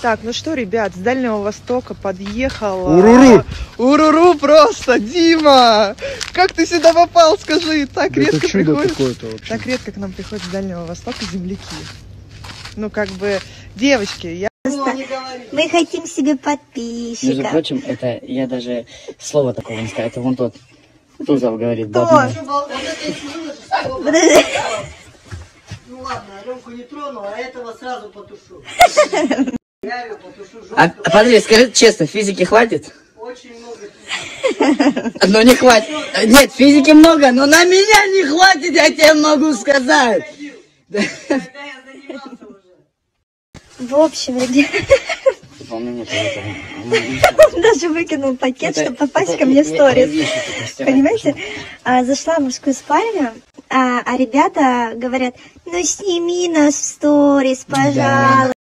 Так, ну что, ребят, с Дальнего Востока подъехал... Уруру! Уруру просто, Дима! Как ты сюда попал, скажи? Так Да редко это чудо приходит. какое-то вообще. Так редко к нам приходят с Дальнего Востока земляки. Ну, как бы, девочки, я... Мы хотим себе Между подписчиков. прочим, это я даже слова такого не скажу. Это вон тот Тузов говорит. Кто? бабник. Подожди. Ну ладно, Ремку не трону, а этого сразу потушу. Реально потушу жестко. А подожди, скажи честно, физики хватит? Очень много. Но не хватит. Нет, физики много, но на меня не хватит, я тебе могу сказать. Когда я занимался уже. В общем, ребят, он даже выкинул пакет, чтобы попасть ко мне в сторис. Понимаете? Зашла в мужскую спальню, а ребята говорят, ну сними нас в сторис, пожалуйста.